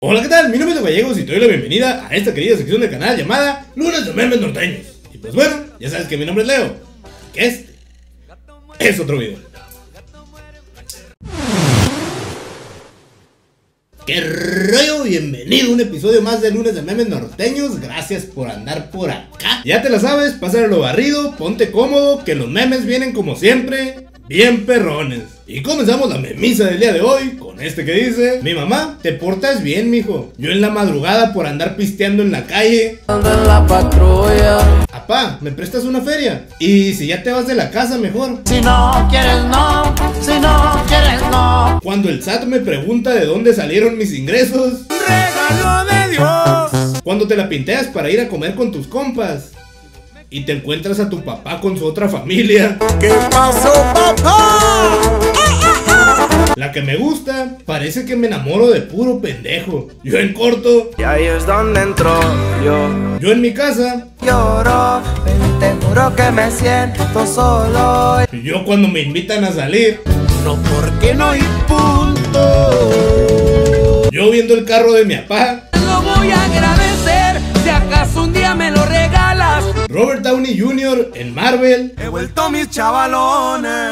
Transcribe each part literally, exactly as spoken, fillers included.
Hola, ¿qué tal? Mi nombre es Gallegos y te doy la bienvenida a esta querida sección del canal llamada Lunes de Memes Norteños. Y pues bueno, ya sabes que mi nombre es Leo, que este es otro video. ¡Qué rollo! Bienvenido a un episodio más de Lunes de Memes Norteños. Gracias por andar por acá. Ya te la sabes, pásale lo barrido, ponte cómodo, que los memes vienen como siempre, bien perrones. Y comenzamos la memisa del día de hoy con este que dice: mi mamá, te portas bien, mijo. Yo en la madrugada por andar pisteando en la calle. Ando en la patrulla. Apá, ¿me prestas una feria? Y si ya te vas de la casa, mejor. Si no quieres no, si no quieres no. Cuando el S A T me pregunta de dónde salieron mis ingresos. Regalo de Dios. Cuando te la pinteas para ir a comer con tus compas y te encuentras a tu papá con su otra familia. ¿Qué pasó, papá? La que me gusta, parece que me enamoro de puro pendejo. Yo en corto. Y ahí es donde entro yo. Yo en mi casa. Lloro, te juro que me siento solo. Yo cuando me invitan a salir. No porque no hay punto. Yo viendo el carro de mi papá. Lo voy a agradecer si acaso un día me lo regalas. Robert Downey junior en Marvel. He vuelto mis chavalones.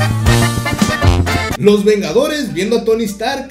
Los Vengadores viendo a Tony Stark.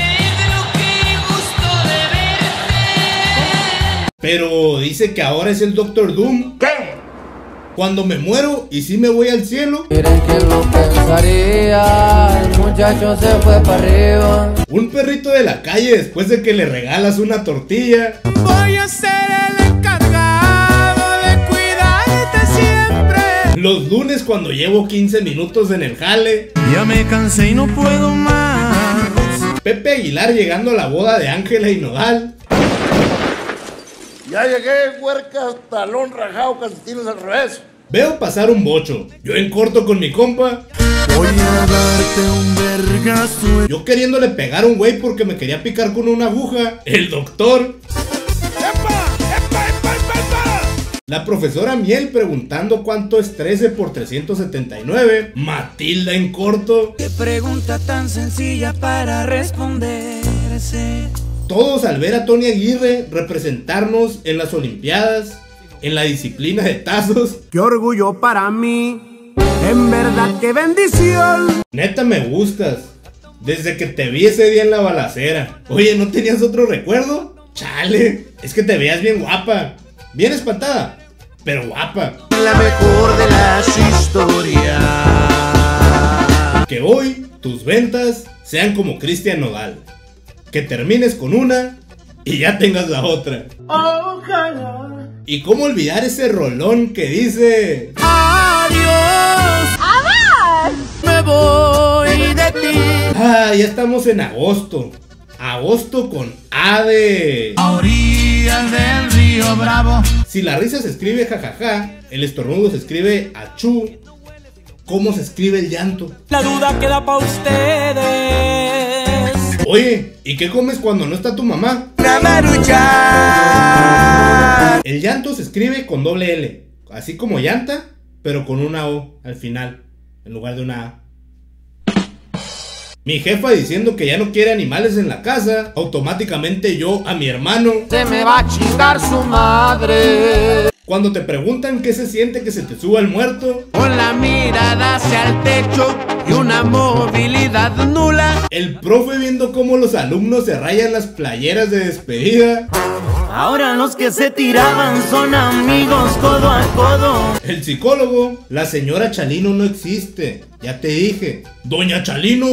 Pero dice que ahora es el Doctor Doom. ¿Qué? Cuando me muero y si me voy al cielo. Miren que lo pensaría. El muchacho se fue para arriba. Un perrito de la calle después de que le regalas una tortilla. Voy a ser el encargado de cuidarte siempre. Los lunes cuando llevo quince minutos en el jale. Ya me cansé y no puedo más. Pepe Aguilar llegando a la boda de Ángela y Nodal. Ya llegué, huercas, talón rajado, calcetines al revés. Veo pasar un bocho. Yo en corto con mi compa. Voy a darte un vergazo. Yo queriéndole pegar a un güey porque me quería picar con una aguja. El doctor. La profesora Miel preguntando cuánto es trece por trescientos setenta y nueve. Matilda en corto. Qué pregunta tan sencilla para responderse. Todos al ver a Tony Aguirre representarnos en las Olimpiadas, en la disciplina de tazos. Qué orgullo para mí, en verdad qué bendición. Neta me gustas, desde que te vi ese día en la balacera. Oye, ¿no tenías otro recuerdo? Chale, es que te veías bien guapa, bien espantada, pero guapa. La mejor de las historias. Que hoy tus ventas sean como Cristian Nodal. Que termines con una y ya tengas la otra. Ojalá. Y cómo olvidar ese rolón que dice: Adiós. ¡Amor! Me voy de ti. Ah, ya estamos en agosto. Agosto con A de... A orillas del río Bravo. Si la risa se escribe jajaja, el estornudo se escribe achú. ¿Cómo se escribe el llanto? La duda queda para ustedes. Oye, ¿y qué comes cuando no está tu mamá? Una maruchan. El llanto se escribe con doble L, así como llanta, pero con una O al final, en lugar de una A. Mi jefa diciendo que ya no quiere animales en la casa. Automáticamente yo a mi hermano. Se me va a chingar su madre. Cuando te preguntan qué se siente que se te suba el muerto. Con la mirada hacia el techo y una movilidad nula. El profe viendo cómo los alumnos se rayan las playeras de despedida. Ahora los que se tiraban son amigos codo a codo. El psicólogo, la señora Chalino no existe, ya te dije. Doña Chalino.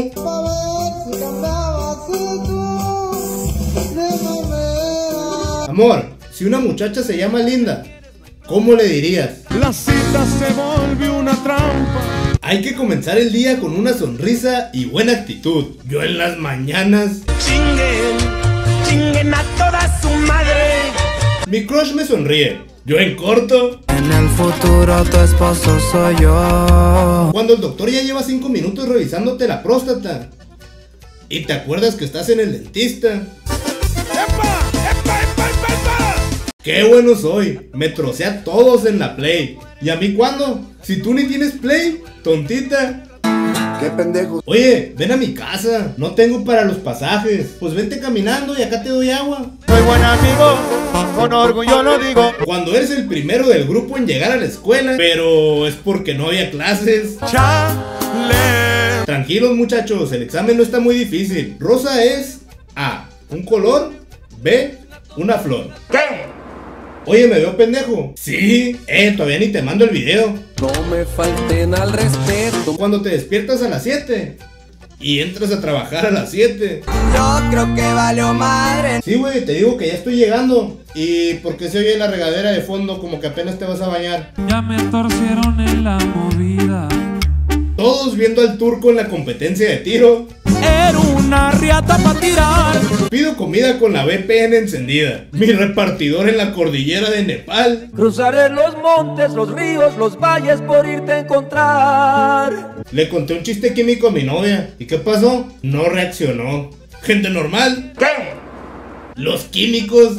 Amor, si una muchacha se llama Linda, ¿cómo le dirías? La cita se volvió una trampa. Hay que comenzar el día con una sonrisa y buena actitud. Yo en las mañanas. Chinguen, chinguen a toda su madre. Mi crush me sonríe. Yo en corto. En el futuro tu esposo soy yo. Cuando el doctor ya lleva cinco minutos revisándote la próstata y te acuerdas que estás en el dentista. ¡Epa! ¡Epa, epa, epa, epa! ¡Qué bueno soy! Me trocé a todos en la Play. ¿Y a mí cuándo? Si tú ni tienes Play, tontita. Qué pendejo. Oye, ven a mi casa, no tengo para los pasajes. Pues vente caminando y acá te doy agua. Soy buen amigo, con orgullo lo digo. Cuando eres el primero del grupo en llegar a la escuela, pero es porque no había clases. Chale. Tranquilos muchachos, el examen no está muy difícil. Rosa es A, un color, B, una flor. ¿Qué? Oye, ¿me veo pendejo? Sí, eh, todavía ni te mando el video. No me falten al respeto. Cuando te despiertas a las siete y entras a trabajar a las siete. Yo creo que valió madre. Sí, güey, te digo que ya estoy llegando. ¿Y por qué se oye la regadera de fondo como que apenas te vas a bañar? Ya me torcieron en la movida. Todos viendo al turco en la competencia de tiro. Era una riata para tirar. Pido comida con la V P N encendida. Mi repartidor en la cordillera de Nepal. Cruzaré los montes, los ríos, los valles por irte a encontrar. Le conté un chiste químico a mi novia. ¿Y qué pasó? No reaccionó. Gente normal. ¿Qué? Los químicos.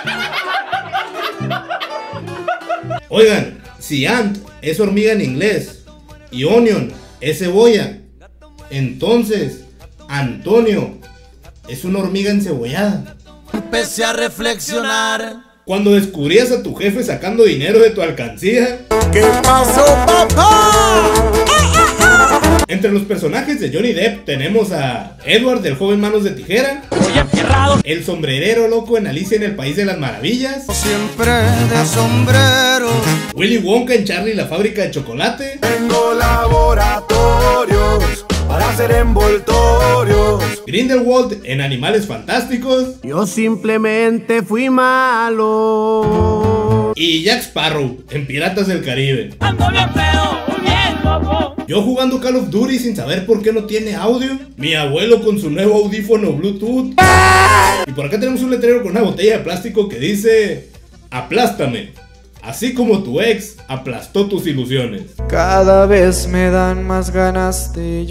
Oigan, si ant es hormiga en inglés y onion es cebolla, entonces Antonio es una hormiga encebollada. Empecé a reflexionar. Cuando descubrías a tu jefe sacando dinero de tu alcancía. ¿Qué pasó, papá? Entre los personajes de Johnny Depp tenemos a Edward, del joven Manos de Tijera. El sombrerero loco en Alicia en el País de las Maravillas. Siempre de sombrero. Willy Wonka en Charlie la fábrica de chocolate. Tengo laboratorios para hacer envoltorios. Grindelwald en Animales Fantásticos. Yo simplemente fui malo. Y Jack Sparrow en Piratas del Caribe. Yo jugando Call of Duty sin saber por qué no tiene audio. Mi abuelo con su nuevo audífono Bluetooth. Y por acá tenemos un letrero con una botella de plástico que dice: aplástame, así como tu ex aplastó tus ilusiones. Cada vez me dan más ganas de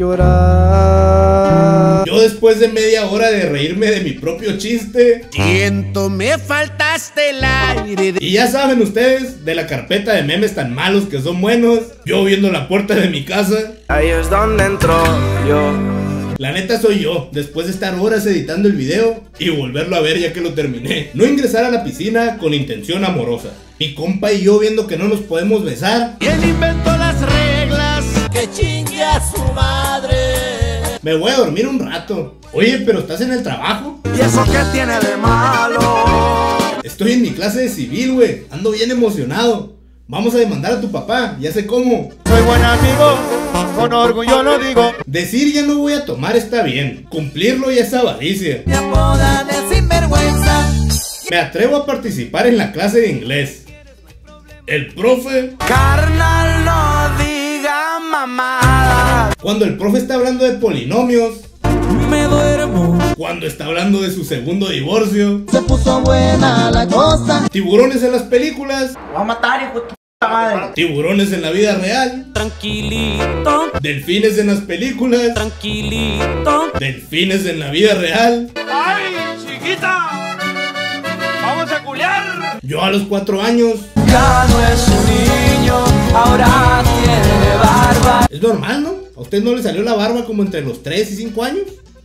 llorar. Yo después de media hora de reírme de mi propio chiste. Siento, me faltaste el aire. Y ya saben ustedes, de la carpeta de memes tan malos que son buenos. Yo viendo la puerta de mi casa. Ahí es donde entró yo. La neta soy yo, después de estar horas editando el video y volverlo a ver ya que lo terminé. No ingresar a la piscina con intención amorosa. Mi compa y yo viendo que no nos podemos besar. ¿Quién inventó las reglas? Que chingue a su madre. Me voy a dormir un rato. Oye, pero ¿estás en el trabajo? ¿Y eso qué tiene de malo? Estoy en mi clase de civil, güey. Ando bien emocionado. Vamos a demandar a tu papá, ya sé cómo. Soy buen amigo, con orgullo lo digo. Decir ya no voy a tomar está bien. Cumplirlo ya es avaricia. Me apodan de sinvergüenza. Me atrevo a participar en la clase de inglés. El profe... Carnal, no diga mamada. Cuando el profe está hablando de polinomios. Me duermo. Cuando está hablando de su segundo divorcio. Se puso buena la cosa. Tiburones en las películas. Va a matar, hijo de tu puta madre. Tiburones en la vida real. Tranquilito, Delfines en las películas. tranquilito. Delfines en la vida real. ¡Ay, chiquita! ¡Vamos a culiar! Yo a los cuatro años. Ya no es un niño, ahora tiene barba. Es normal, ¿no? ¿A usted no le salió la barba como entre los tres y cinco años?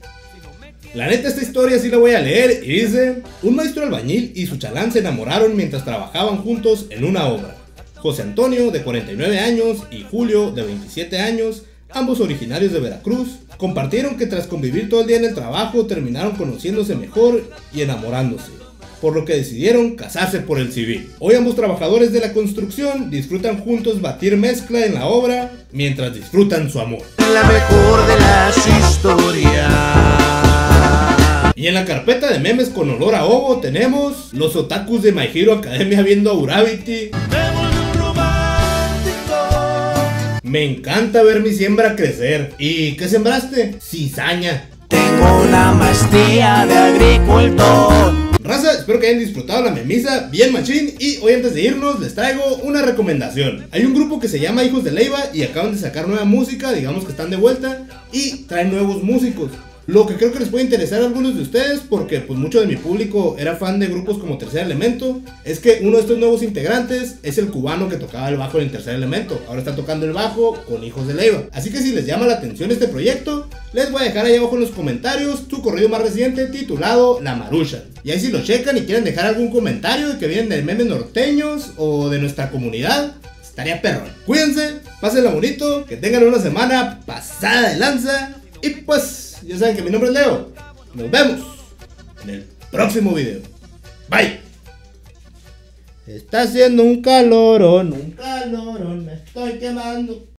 La neta, esta historia sí la voy a leer y dice: un maestro albañil y su chalán se enamoraron mientras trabajaban juntos en una obra. José Antonio, de cuarenta y nueve años, y Julio, de veintisiete años, ambos originarios de Veracruz, compartieron que tras convivir todo el día en el trabajo terminaron conociéndose mejor y enamorándose, por lo que decidieron casarse por el civil. Hoy ambos trabajadores de la construcción disfrutan juntos batir mezcla en la obra mientras disfrutan su amor. La mejor de las historias. Y en la carpeta de memes con olor a ovo tenemos los otakus de My Hero Academia viendo a Gravity. Me encanta ver mi siembra crecer. ¿Y qué sembraste? Cizaña. Tengo una maestría de agricultor. Raza, espero que hayan disfrutado la memisa bien machín. Y hoy antes de irnos les traigo una recomendación. Hay un grupo que se llama Hijos de Leiva y acaban de sacar nueva música, digamos que están de vuelta y traen nuevos músicos. Lo que creo que les puede interesar a algunos de ustedes, porque pues mucho de mi público era fan de grupos como Tercer Elemento, es que uno de estos nuevos integrantes es el cubano que tocaba el bajo en el Tercer Elemento. Ahora está tocando el bajo con Hijos de Leiva. Así que si les llama la atención este proyecto, les voy a dejar ahí abajo en los comentarios su corrido más reciente titulado La Maruchan. Y ahí si lo checan y quieren dejar algún comentario de que vienen de memes norteños o de nuestra comunidad, estaría perrón. Cuídense, pásenla bonito, que tengan una semana pasada de lanza. Y pues, ya saben que mi nombre es Leo. Nos vemos en el próximo video. Bye. Está haciendo un calorón, un calorón, me estoy quemando.